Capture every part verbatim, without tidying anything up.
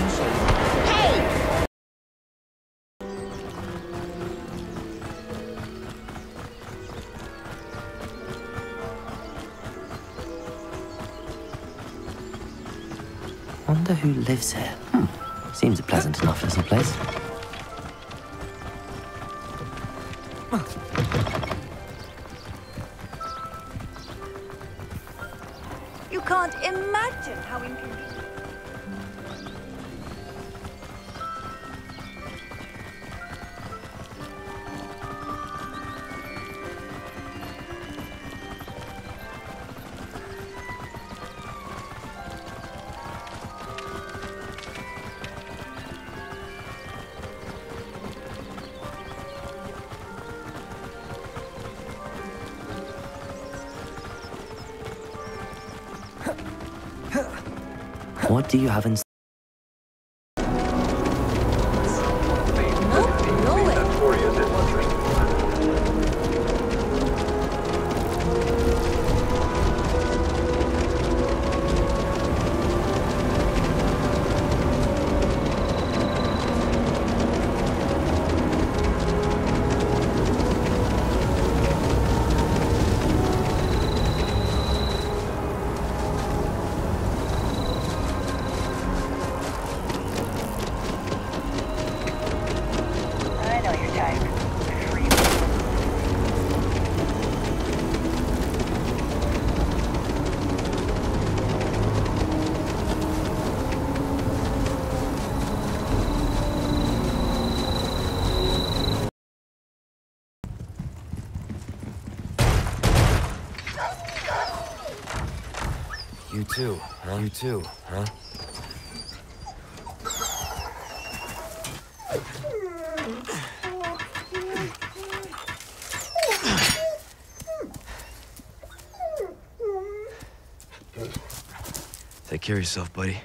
Wonder who lives here. Hmm. Seems a pleasant enough little place. You can't imagine how inconvenient. What do you have in... You too, huh? You too, huh? Take care of yourself, buddy.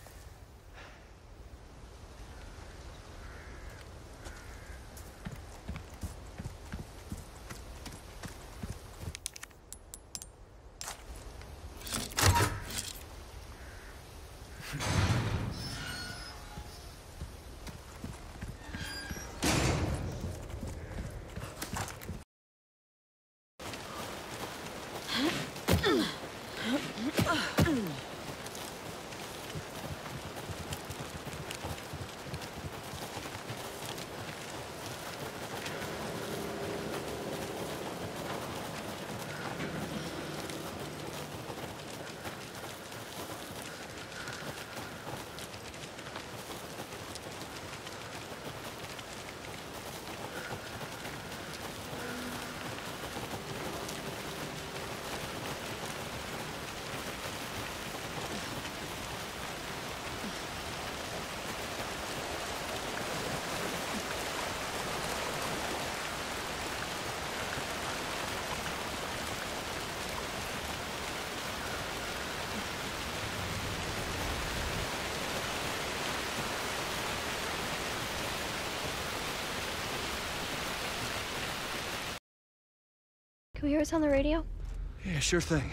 Can we hear us on the radio? Yeah, sure thing.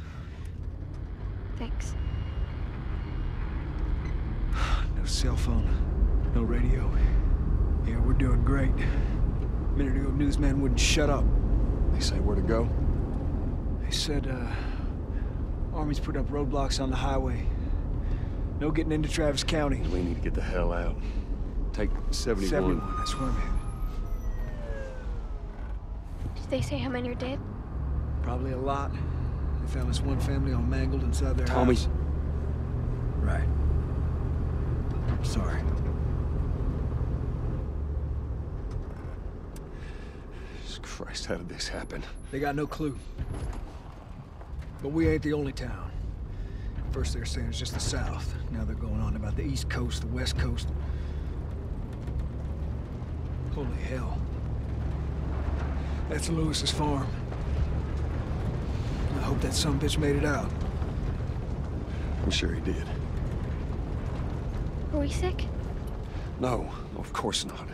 Thanks. No cell phone, no radio. Yeah, we're doing great. A minute ago, newsman wouldn't shut up. They say where to go? They said, uh, Army's put up roadblocks on the highway. No getting into Travis County. We need to get the hell out. Take seventy-one. seventy-one, that's where I'm headed. Did they say how many are dead? Probably a lot. They found this one family all mangled inside their Tommy. house. Right. Sorry. Jesus Christ, how did this happen? They got no clue. But we ain't the only town. First they're saying it's just the South. Now they're going on about the East Coast, the West Coast. Holy hell. That's Lewis's farm. I hope that sumbitch made it out. I'm sure he did. Are we sick? No, no, of course not.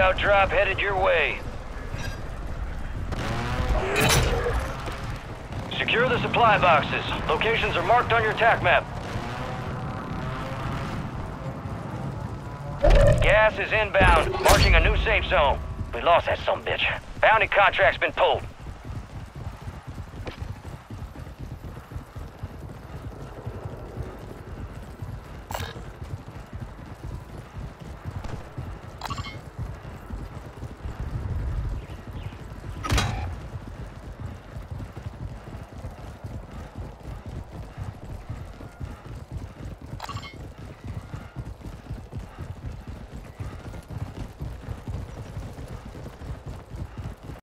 loadout drop headed your way. Secure the supply boxes. Locations are marked on your tac map. Gas is inbound, marking a new safe zone. We lost that sumbitch. Bounty contract's been pulled.